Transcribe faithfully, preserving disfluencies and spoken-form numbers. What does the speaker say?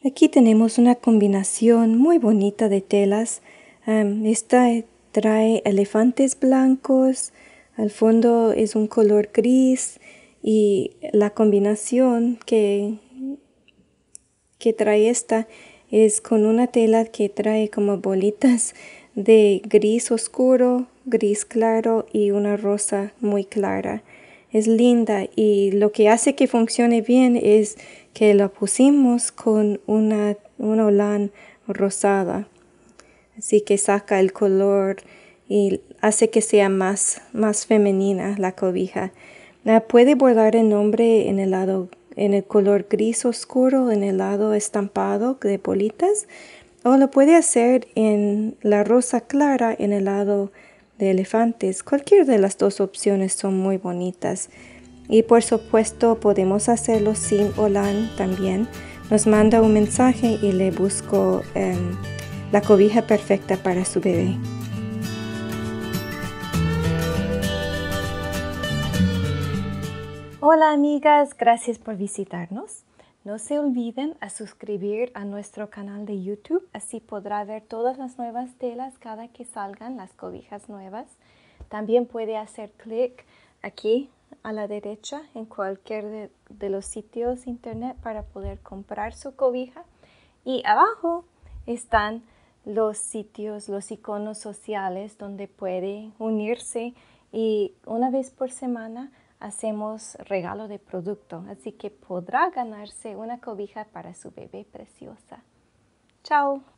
Aquí tenemos una combinación muy bonita de telas. Um, esta trae elefantes blancos, al fondo es un color gris y la combinación que, que trae esta es con una tela que trae como bolitas de gris oscuro, gris claro y una rosa muy clara. Es linda y lo que hace que funcione bien es que la pusimos con una, una holán rosada. Así que saca el color y hace que sea más, más femenina la cobija. La puede bordar el nombre en el lado, en el color gris oscuro, en el lado estampado de bolitas, o lo puede hacer en la rosa clara en el lado de elefantes. Cualquier de las dos opciones son muy bonitas. Y por supuesto podemos hacerlo sin holán también. Nos manda un mensaje y le busco eh, la cobija perfecta para su bebé. Hola amigas, gracias por visitarnos. No se olviden a suscribir a nuestro canal de YouTube, así podrá ver todas las nuevas telas cada que salgan las cobijas nuevas. También puede hacer clic aquí a la derecha en cualquier de, de los sitios internet para poder comprar su cobija. Y abajo están los sitios, los iconos sociales donde puede unirse y una vez por semana hacemos regalo de producto, así que podrá ganarse una cobija para su bebé preciosa. ¡Chao!